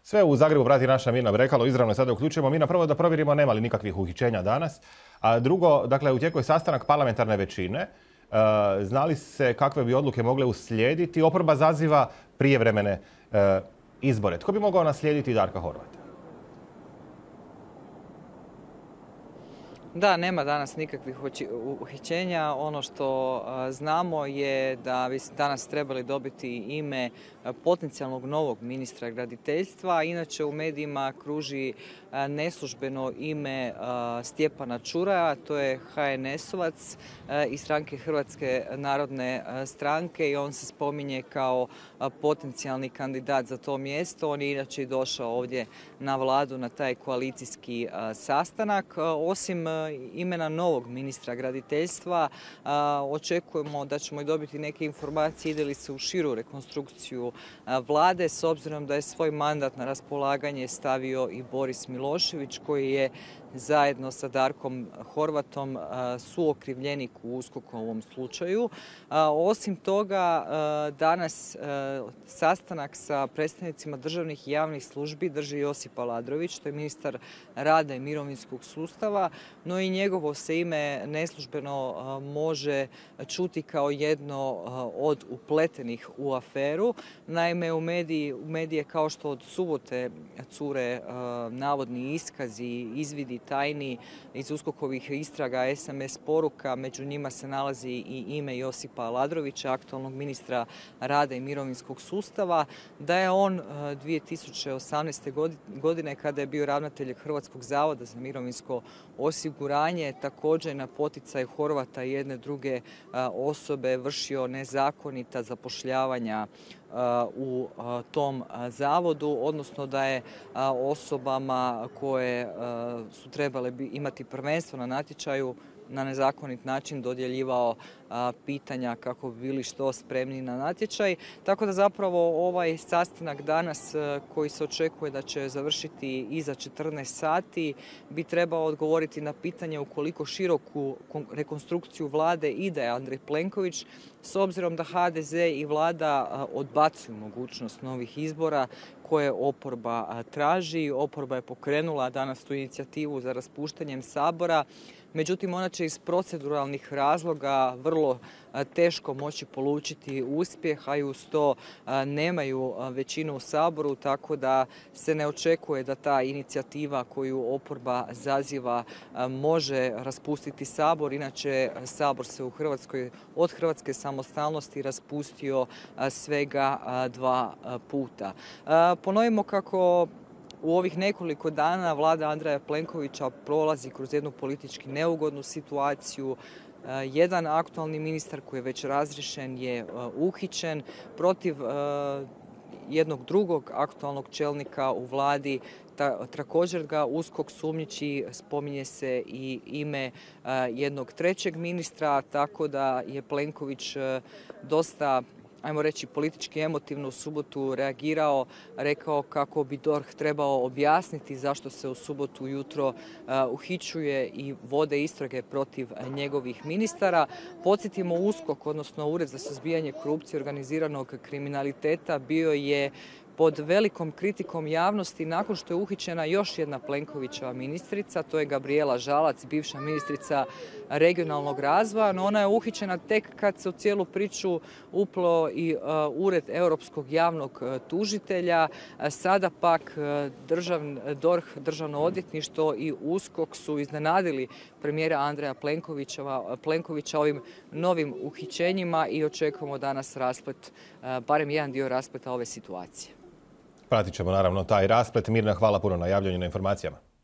Sve u Zagrebu prati naša Mirna Brekalo. Izravno sada uključujemo. Mirna, prvo da provjerimo nema li nikakvih uhićenja danas. A drugo, dakle, u tijeku je sastanak parlamentarne većine. Znali se kakve bi odluke mogle uslijediti? Oporba zaziva prijevremene izbore. Tko bi mogao naslijediti Darka Horvata? Da, nema danas nikakvih uhićenja. Ono što znamo je da bi danas trebali dobiti ime potencijalnog novog ministra graditeljstva. Inače u medijima kruži neslužbeno ime Stjepana Čuraja, to je HNS-ovac iz stranke Hrvatske narodne stranke i on se spominje kao potencijalni kandidat za to mjesto. On je inače i došao ovdje na vladu na taj koalicijski sastanak. Osim imena novog ministra graditeljstva očekujemo da ćemo i dobiti neke informacije ide li se u širu rekonstrukciju vlade, s obzirom da je svoj mandat na raspolaganje stavio i Boris Milošević, koji je zajedno sa Darkom Horvatom suokrivljenik u USKOK-ovom slučaju. Osim toga, danas sastanak sa predstavnicima državnih i javnih službi drži Josip Aladrović, to je ministar rada i mirovinskog sustava, no i njegovo se ime neslužbeno može čuti kao jedno od upletenih u aferu. Naime, u medije kao što od subote cure navodni iskazi, izvidi tajni iz USKOK-ovih istraga, SMS poruka, među njima se nalazi i ime Josipa Aladrovića, aktualnog ministra rada i mirovinskog sustava, da je on 2018. godine, kada je bio ravnatelj Hrvatskog zavoda za mirovinsko osiguranje, također na poticaj Horvata i jedne druge osobe vršio nezakonita zapošljavanja u tom zavodu, odnosno da je osobama koje su trebale imati prvenstvo na natječaju na nezakonit način dodjeljivao pitanja kako bi bili što spremniji na natječaj. Tako da zapravo ovaj sastanak danas koji se očekuje da će završiti iza 14 sati bi trebao odgovoriti na pitanje ukoliko široku rekonstrukciju vlade ide Andrej Plenković, s obzirom da HDZ i vlada odbacuju mogućnost novih izbora koje oporba traži. Oporba je pokrenula danas tu inicijativu za raspuštanjem Sabora. Međutim, ona će iz proceduralnih razloga vrlo teško moći polučiti uspjeh, a i uz to nemaju većinu u Saboru, tako da se ne očekuje da ta inicijativa koju oporba zaziva može raspustiti Sabor. Inače, Sabor se u Hrvatskoj od hrvatske samostalnosti raspustio svega 2 puta. Ponovimo kako u ovih nekoliko dana vlada Andreja Plenkovića prolazi kroz jednu politički neugodnu situaciju. Jedan aktualni ministar koji je već razriješen je uhićen. Protiv jednog drugog aktualnog čelnika u vladi također ga USKOK sumnjiči, spominje se i ime jednog trećeg ministra, tako da je Plenković dosta, ajmo reći, politički emotivno u subotu reagirao, rekao kako bi DORH trebao objasniti zašto se u subotu ujutro uhićuje i vode istrage protiv njegovih ministara. Podsjetimo, USKOK, odnosno Ured za suzbijanje korupcije i organiziranog kriminaliteta, bio je pod velikom kritikom javnosti nakon što je uhićena još jedna Plenkovićeva ministrica, to je Gabrijela Žalac, bivša ministrica regionalnog razvoja, no ona je uhićena tek kad se u cijelu priču uplo i Ured europskog javnog tužitelja. Sada pak DORH, Državno odvjetništvo i USKOK su iznenadili premijera Andreja Plenkovića ovim novim uhićenjima i očekujemo danas rasplet, barem jedan dio raspleta ove situacije. Pratit ćemo naravno taj rasplet. Mirna, hvala puno na javljanju, na informacijama.